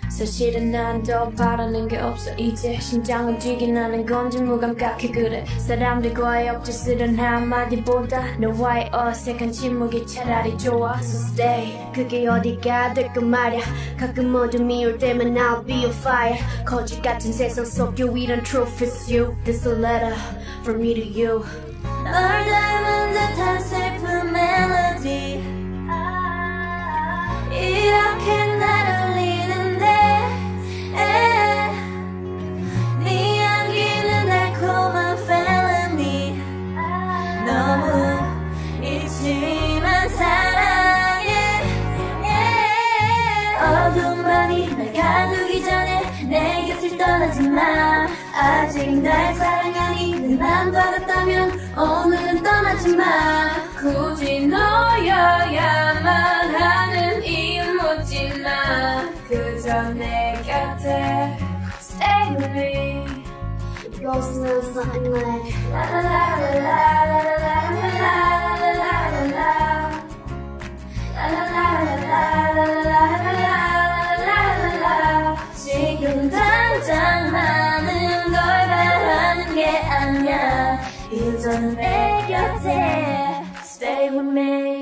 사실은 난 더 바라는 게 없어. 이제 심장은 뛰긴 하는 건지 무감각해. 그래 사람들과의 억지스런 한마디보다 너와의 어색한 침묵이 차라리 좋아. So stay. 그게 어디가 될까 말야. 가끔 어둠이 올 때면 I'll be on fire. 거짓 같은 세상 속 유일한 truth is you. This a letter from me to you. 널 닮은 듯한 슬픈 멜로디 이렇게 날 울리는데 네 향기는 달콤한 felony 너무 잊지만 사랑해 어두운 밤이 날 가두기 전에 내 곁을 떠나지 마. 아직 날 사랑하니 내 맘과 같다면 오늘은 떠나지 마. 굳이 너여야만 하는 이유 묻지 마. 그저 내 곁에 stay with me. It goes a little something like la la la la la la la la la la la la. 지금 당장 많은 걸 바라는 게 아니야. 이제는 내 곁에 stay with me.